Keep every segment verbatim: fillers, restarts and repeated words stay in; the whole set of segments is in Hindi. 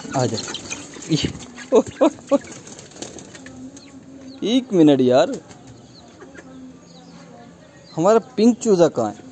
आ जा। एक मिनट यार, हमारा पिंक चूजा कहाँ है?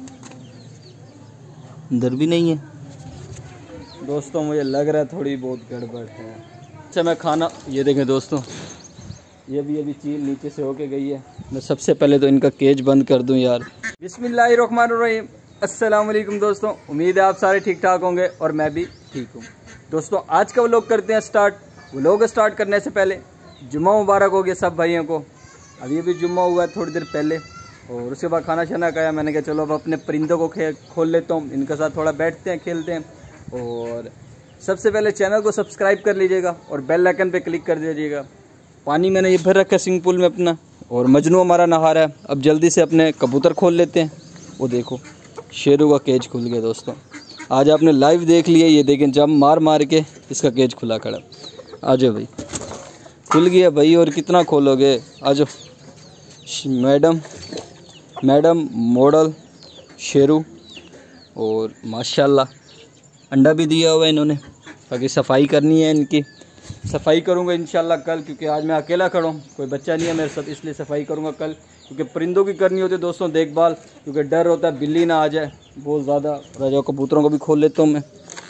अंदर भी नहीं है। दोस्तों मुझे लग रहा है थोड़ी बहुत गड़बड़ है। अच्छा मैं खाना, ये देखें दोस्तों, ये भी अभी चील नीचे से होके गई है। मैं सबसे पहले तो इनका केज बंद कर दूं यार। बिस्मिल्लाहिर्रहमानिर्रहीम। अस्सलाम वालेकुम दोस्तों, उम्मीद है आप सारे ठीक ठाक होंगे और मैं भी ठीक हूँ। दोस्तों आज का व्लॉग करते हैं स्टार्ट। व्लॉग स्टार्ट करने से पहले जुम्मा मुबारक हो गया सब भाइयों को। अभी अभी जुम्मा हुआ है थोड़ी देर पहले, और उसके बाद खाना शाना खाया। मैंने कहा चलो अब अपने परिंदों को खे खोल लेता हूँ, इनके साथ थोड़ा बैठते हैं, खेलते हैं। और सबसे पहले चैनल को सब्सक्राइब कर लीजिएगा और बेल आइकन पे क्लिक कर दीजिएगा। पानी मैंने ये भर रखा है स्विमिंग पूल में अपना, और मजनू हमारा नहा रहा है। अब जल्दी से अपने कबूतर खोल लेते हैं। वो देखो शेरू का केज खुल गया दोस्तों, आज आपने लाइव देख लिया। ये देखें जब मार मार के इसका केज खुला खड़ा। आ जाओ भाई, खुल गया भाई, और कितना खोलोगे? आ जाओ मैडम, मैडम मॉडल शेरू, और माशाल्लाह अंडा भी दिया हुआ है इन्होंने। बाकी सफाई करनी है इनकी, सफाई करूँगा इंशाल्लाह कल, क्योंकि आज मैं अकेला खड़ा हूँ, कोई बच्चा नहीं है मेरे साथ, इसलिए सफाई करूँगा कल। क्योंकि परिंदों की करनी होती है दोस्तों देखभाल, क्योंकि डर होता है बिल्ली ना आ जाए बहुत ज़्यादा। राजा कबूतरों को भी खोल लेता हूँ मैं।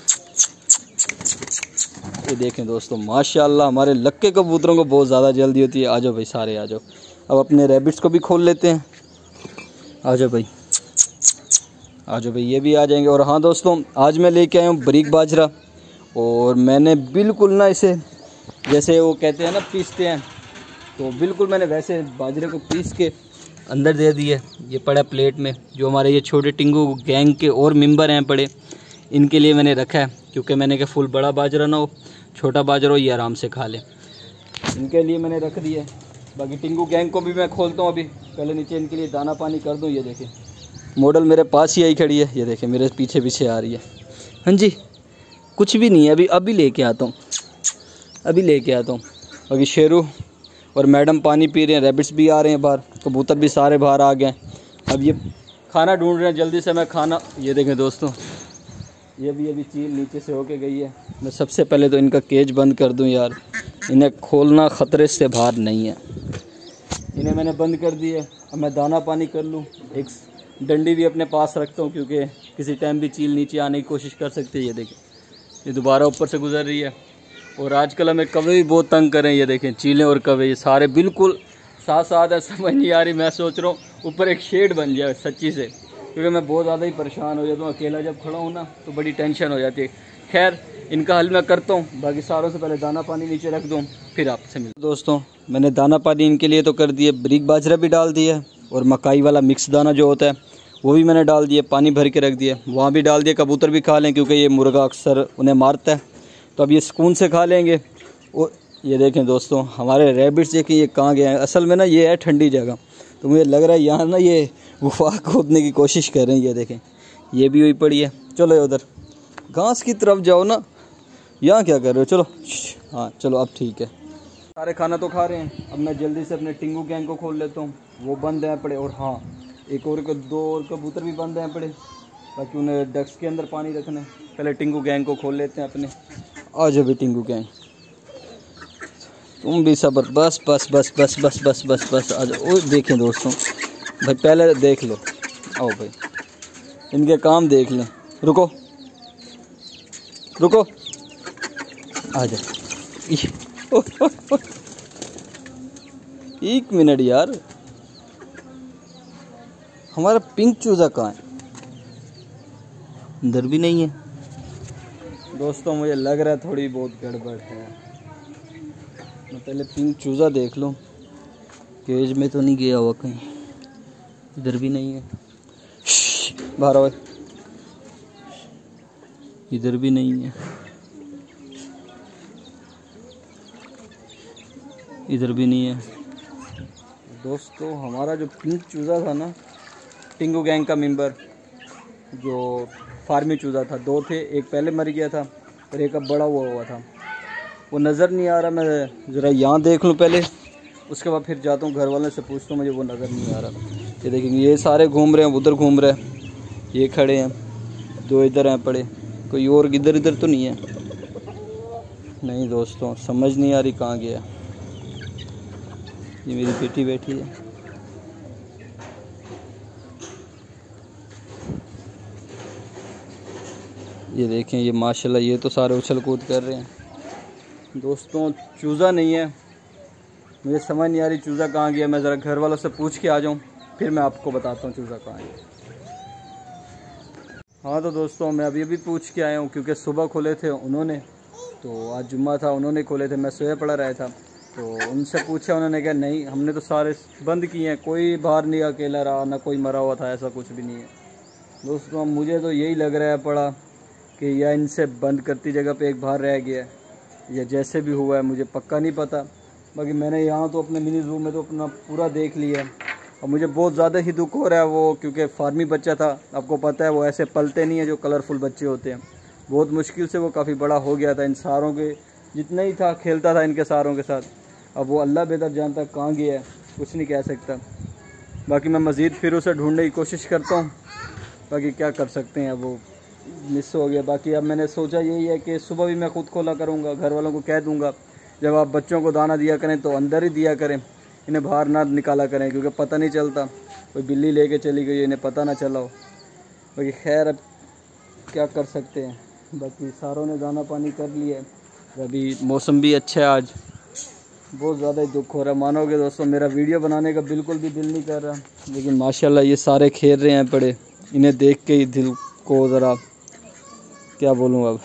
ये देखें दोस्तों माशाल्लाह हमारे लक्के कबूतरों को बहुत ज़्यादा जल्दी होती है। आ जाओ भाई सारे आ जाओ। अब अपने रैबिट्स को भी खोल लेते हैं। आ जाओ भाई, आ जाओ भाई, ये भी आ जाएंगे। और हाँ दोस्तों आज मैं लेके आया हूँ बारीक बाजरा, और मैंने बिल्कुल ना इसे, जैसे वो कहते हैं ना पीसते हैं, तो बिल्कुल मैंने वैसे बाजरे को पीस के अंदर दे दिए। ये पड़ा प्लेट में। जो हमारे ये छोटे टिंगू गैंग के और मेंबर हैं पड़े, इनके लिए मैंने रखा है, क्योंकि मैंने कहा फुल बड़ा बाजरा ना हो, छोटा बाजरा हो, ये आराम से खा ले। इनके लिए मैंने रख दिया। बाकी टिंगू गैंग को भी मैं खोलता हूँ अभी, पहले नीचे इनके लिए दाना पानी कर दूँ। ये देखें मॉडल मेरे पास ही आई खड़ी है, ये देखें मेरे पीछे पीछे आ रही है। हाँ जी कुछ भी नहीं है, अभी अभी लेके आता हूँ, अभी लेके आता हूँ। बाकी शेरू और मैडम पानी पी रहे हैं, रैबिट्स भी आ रहे हैं बाहर, कबूतर भी सारे बाहर आ गए। अब ये खाना ढूंढ रहे हैं, जल्दी से मैं खाना, ये देखें दोस्तों, ये भी अभी चील नीचे से होके गई है। मैं सबसे पहले तो इनका केज बंद कर दूं यार, इन्हें खोलना ख़तरे से बाहर नहीं है। इन्हें मैंने बंद कर दिया। अब मैं दाना पानी कर लूँ, एक डंडी भी अपने पास रखता हूँ, क्योंकि किसी टाइम भी चील नीचे आने की कोशिश कर सकती है। ये देखें ये दोबारा ऊपर से गुजर रही है। और आजकल हमें कौवे भी बहुत तंग करें। ये देखें चीलें और कौवे ये सारे बिल्कुल साथ साथ है, समझ नहीं आ रही। मैं सोच रहा हूँ ऊपर एक शेड बन जाए सच्ची से, क्योंकि मैं बहुत ज़्यादा ही परेशान हो जाता हूँ। अकेला जब खड़ा हूँ ना तो बड़ी टेंशन हो जाती है। खैर इनका हल मैं करता हूँ, बाकी सारों से पहले दाना पानी नीचे रख दूँ, फिर आपसे मिल। दोस्तों मैंने दाना पानी इनके लिए तो कर दिए, बारीक बाजरा भी डाल दिया, और मकाई वाला मिक्स दाना जो होता है वो भी मैंने डाल दिया, पानी भर के रख दिया, वहाँ भी डाल दिया। कबूतर भी खा लें, क्योंकि ये मुर्गा अक्सर उन्हें मारता है, तो अब ये सुकून से खा लेंगे। और ये देखें दोस्तों हमारे रैबिट्स देखें ये कहाँ गए हैं। असल में ना ये है ठंडी जगह, तो मुझे लग रहा है यहाँ ना ये गुफा खोदने की कोशिश कर रहे हैं। ये देखें ये भी हुई पड़ी है। चलो उधर घास की तरफ जाओ ना, यहाँ क्या कर रहे हो? चलो हाँ चलो अब ठीक है। सारे खाना तो खा रहे हैं। अब मैं जल्दी से अपने टिंगू गैंग को खोल लेता हूँ, वो बंद हैं पड़े। और हाँ एक और दो और कबूतर भी बंद हैं पड़े, ताकि उन्हें डक्स के अंदर पानी रखना है। पहले टिंगू गैंग को खोल लेते हैं अपने। आ जाओ भी टिंगू गैंग, तुम भी सबर, बस बस बस बस बस बस बस बस आ जाओ। ओ देखें दोस्तों भाई, पहले देख लो, आओ भाई इनके काम देख लें। रुको रुको, आ जाओ। एक मिनट यार, हमारा पिंक चूजा कहाँ है? अंदर भी नहीं है। दोस्तों मुझे लग रहा है थोड़ी बहुत गड़बड़ है। मैं पहले पिंक चूजा देख लूँ, केज में तो नहीं गया हुआ कहीं, इधर भी नहीं है। बाहर आओ, इधर भी नहीं है, इधर भी नहीं है। दोस्तों हमारा जो पिंक चूजा था ना, टिंगू गैंग का मेंबर, जो फार्मी चूजा था, दो थे, एक पहले मर गया था और एक अब बड़ा हुआ हुआ था, वो नज़र नहीं आ रहा। मैं ज़रा यहाँ देख लूँ पहले, उसके बाद फिर जाता हूँ घर वालों से पूछता हूँ, मुझे वो नज़र नहीं आ रहा। ये देखेंगे ये सारे घूम रहे हैं, उधर घूम रहे हैं, ये खड़े हैं, दो इधर हैं पड़े, कोई और इधर इधर तो नहीं है। नहीं दोस्तों, समझ नहीं आ रही कहाँ गया। ये मेरी बेटी बैठी है। ये देखें, ये माशाल्लाह ये तो सारे उछल कूद कर रहे हैं। दोस्तों चूज़ा नहीं है, मुझे समझ नहीं आ रही चूज़ा कहाँ गया। मैं ज़रा घर वालों से पूछ के आ जाऊँ, फिर मैं आपको बताता हूँ चूज़ा कहाँ है। हाँ तो दोस्तों मैं अभी अभी पूछ के आया हूँ, क्योंकि सुबह खोले थे उन्होंने, तो आज जुम्मा था, उन्होंने खोले थे, मैं सोया पड़ा रहा था। तो उनसे पूछा, उन्होंने कहा नहीं हमने तो सारे बंद किए हैं, कोई बाहर नहीं अकेला रहा, ना कोई मरा हुआ था, ऐसा कुछ भी नहीं है। दोस्तों मुझे तो यही लग रहा है पड़ा कि या इनसे बंद करती जगह पे एक बाहर रह गया है, या जैसे भी हुआ है मुझे पक्का नहीं पता। बाकी मैंने यहाँ तो अपने मिनी ज़ू में तो अपना पूरा देख लिया है, और मुझे बहुत ज़्यादा ही दुख हो रहा है वो, क्योंकि फार्मी बच्चा था, आपको पता है वो ऐसे पलते नहीं है जो कलरफुल बच्चे होते हैं। बहुत मुश्किल से वो काफ़ी बड़ा हो गया था, इन सारों के जितना ही था खेलता था इनके सारों के साथ। अब वो अल्लाह बेहतर जानता कहाँ गया है, कुछ नहीं कह सकता। बाकी मैं मज़ीद फिर उसे ढूंढने की कोशिश करता हूँ, बाकी क्या कर सकते हैं, वो मिस हो गया। बाकी अब मैंने सोचा यही है कि सुबह भी मैं खुद खोला करूँगा, घर वालों को कह दूँगा जब आप बच्चों को दाना दिया करें तो अंदर ही दिया करें, इन्हें बाहर ना निकाला करें, क्योंकि पता नहीं चलता कोई बिल्ली लेके चली गई, इन्हें पता ना चला हो। बाकी खैर अब क्या कर सकते हैं। बाकी सारों ने दाना पानी कर लिया है। अभी मौसम भी अच्छा है आज, बहुत ज़्यादा ही दुख हो रहा है। मानोगे दोस्तों मेरा वीडियो बनाने का बिल्कुल भी दिल नहीं कर रहा, लेकिन माशाल्लाह ये सारे खेल रहे हैं पड़े, इन्हें देख के ही दिल को ज़रा क्या बोलूँ। अब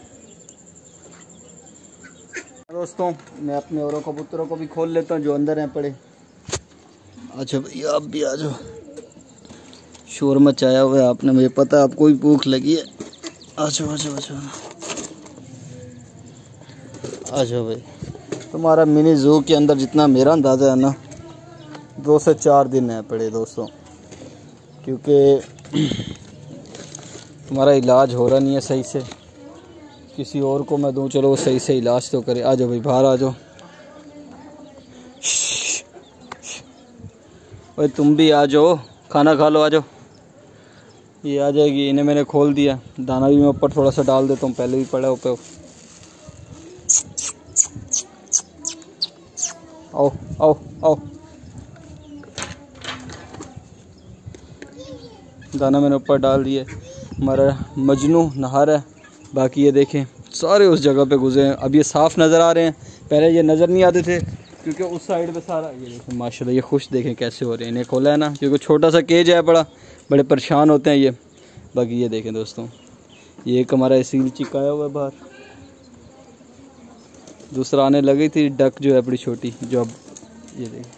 दोस्तों मैं अपने औरों कबूतरों को भी खोल लेता हूँ जो अंदर हैं पड़े। अच्छा भैया आप भी आ जाओ, शोर मचाया हुआ है आपने, मुझे पता है आपको भी भूख लगी है। आ जाओ आ जाओ आ जाओ आ जाओ भाई। तुम्हारा मिनी ज़ू के अंदर जितना मेरा अंदाज़ा है ना, दो से चार दिन है पड़े दोस्तों, क्योंकि तुम्हारा इलाज हो रहा नहीं है सही से। किसी और को मैं दूं, चलो वो सही से इलाज तो करे। आ जाओ भाई बाहर आ जाओ। भाई तुम भी आ जाओ, खाना खा लो, आ जाओ। ये आ जाएगी, इन्हें मैंने खोल दिया, दाना भी मैं ऊपर थोड़ा सा डाल देता हूँ, पहले भी पड़ा ऊपर। आओ आओ आओ, दाना मैंने ऊपर डाल दिया। हमारा मजनू नहा रहा है। बाकी ये देखें सारे उस जगह पे गुजरे हैं, अब ये साफ़ नज़र आ रहे हैं, पहले ये नज़र नहीं आते थे क्योंकि उस साइड पे सारा। ये देखें माशाल्लाह ये खुश देखें कैसे हो रहे हैं, इन्हें खोला है ना, क्योंकि छोटा सा केज है बड़ा, बड़े परेशान होते हैं ये। बाकी ये देखें दोस्तों, ये एक हमारा इसील चिकाया हुआ है बाहर, दूसरा आने लगी थी डक जो है बड़ी छोटी, जो अब ये देखें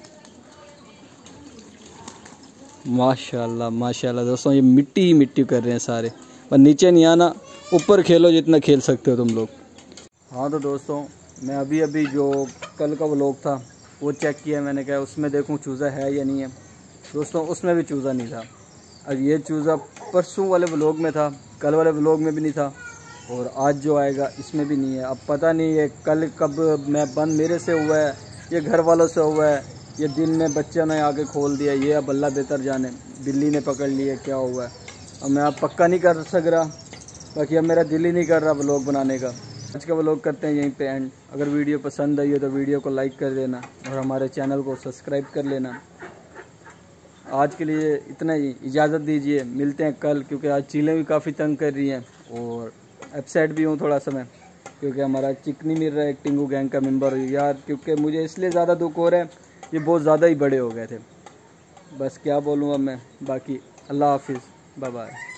माशाल्लाह माशाल्लाह। दोस्तों ये मिट्टी ही मिट्टी कर रहे हैं सारे, पर नीचे नहीं आना, ऊपर खेलो जितना खेल सकते हो तुम लोग। हाँ तो दोस्तों मैं अभी अभी जो कल का व्लॉग था वो चेक किया मैंने, कहा उसमें देखूं चूज़ा है या नहीं है। दोस्तों उसमें भी चूज़ा नहीं था। अब ये चूज़ा परसों वाले व्लॉग में था, कल वाले व्लॉग में भी नहीं था, और आज जो आएगा इसमें भी नहीं है। अब पता नहीं ये कल कब मैं बंद मेरे से हुआ है, ये घर वालों से हुआ है, ये दिन में बच्चों ने आके खोल दिया, ये अब अल्लाह बेहतर जाने, बिल्ली ने पकड़ लिया, क्या हुआ है अब मैं आप पक्का नहीं कर सक रहा। बाकी अब मेरा दिल ही नहीं कर रहा व्लॉग बनाने का। आज का व्लॉग करते हैं यहीं पे एंड। अगर वीडियो पसंद आई हो तो वीडियो को लाइक कर देना और हमारे चैनल को सब्सक्राइब कर लेना। आज के लिए इतना ही, इजाज़त दीजिए, मिलते हैं कल, क्योंकि आज चीलें भी काफ़ी तंग कर रही हैं और अपसेट भी हूँ थोड़ा सा मैं, क्योंकि हमारा चिकनी मिल रहा है एक टिंगू गैंग का मेंबर यार, क्योंकि मुझे इसलिए ज़्यादा दुख हो रहा है, ये बहुत ज़्यादा ही बड़े हो गए थे। बस क्या बोलूँ अब मैं। बाकी अल्लाह हाफिज़, बाय बाय।